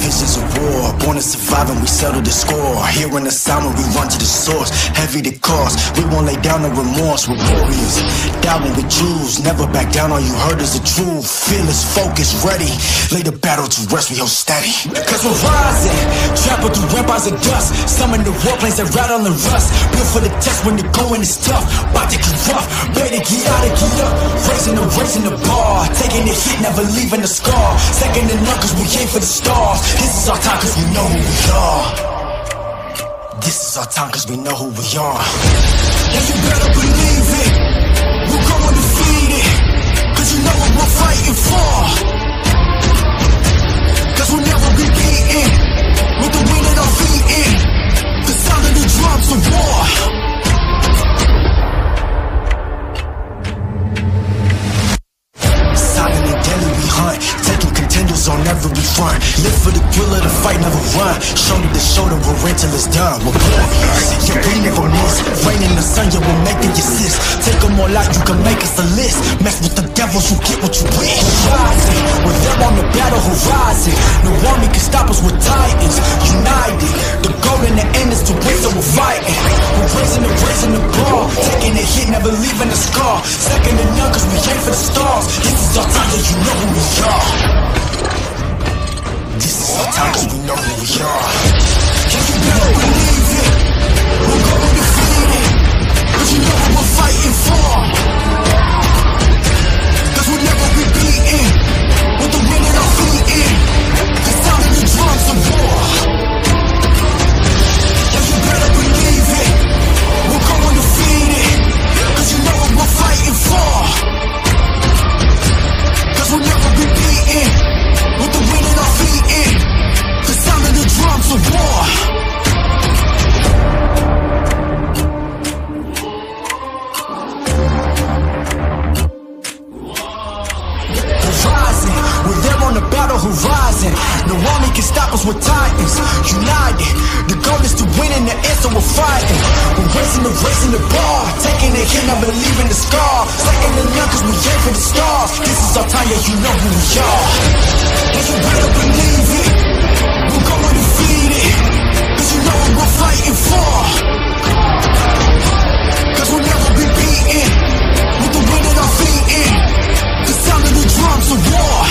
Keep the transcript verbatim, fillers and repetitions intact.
visions of war, born to survive and we settle the score. Hearing the sound when we run to the source, heavy the cost, we won't lay down no remorse. We're warriors, die when we choose, never back down, all you heard is the truth. Fearless, focused, ready, lay the battle to rest, we hold steady. Cause we're rising, trample through rampires of dust, summon the warplanes that rattle and rust. Built for the test when the going is tough, about to get rough, ready to get out and get up. Raising the, raising the bar, taking the hit, never leaving the scar. Second to none cause we aim for the stars. This is our time cause we know who we are. This is our time cause we know who we are. And you better believe it, we're going undefeated, cause you know what we're fighting for. Cause we'll never be beaten, with the wind at our feet in, the sound of the drums of war. Silent and deadly we hunt, taking contenders on every front. Live for the thrill of the fight, never run. Shoulder to shoulder, we're in till it's done. We're warriors, yeah, we never miss. Rain in the sun, yeah, we'll make the assist. Take them all out, you can make us a list. Mess with the devils, you get what you wish. Rising, we're there on the battle horizon. No army can stop us, we're titans. United, the goal in the end is to win, so we're fighting. We're raising the, raising the bar, taking a hit, never leaving a scar. Second to none, cause we aim for the stars. This is our time, yeah, you know who we are. This is our time, cause we know who we are. Yeah, you better believe it, we're going undefeated, cause you know what we're fighting for. Cause we'll never be beaten, with the wind at our feet in, the sound of the drums of war. Yeah, you better believe it, we're going undefeated, cause you know what we're fighting for. Cause we'll never be beaten, with the wind at our feet in, the sound of the drums of war. Rising, we're there on the battle horizon. No army can stop us, we're titans. United, the goal is to win in the end, so we're fighting. We're raising the, raising the bar, taking a hit, never leaving the scar. Second to none cause we aim for the stars. This is our time, yeah, you know who we are. And you better believe it, we're going undefeated, cause you know what we're fighting for. Cause we'll never be beaten, with the wind at our feet in, the sound of the drums of war.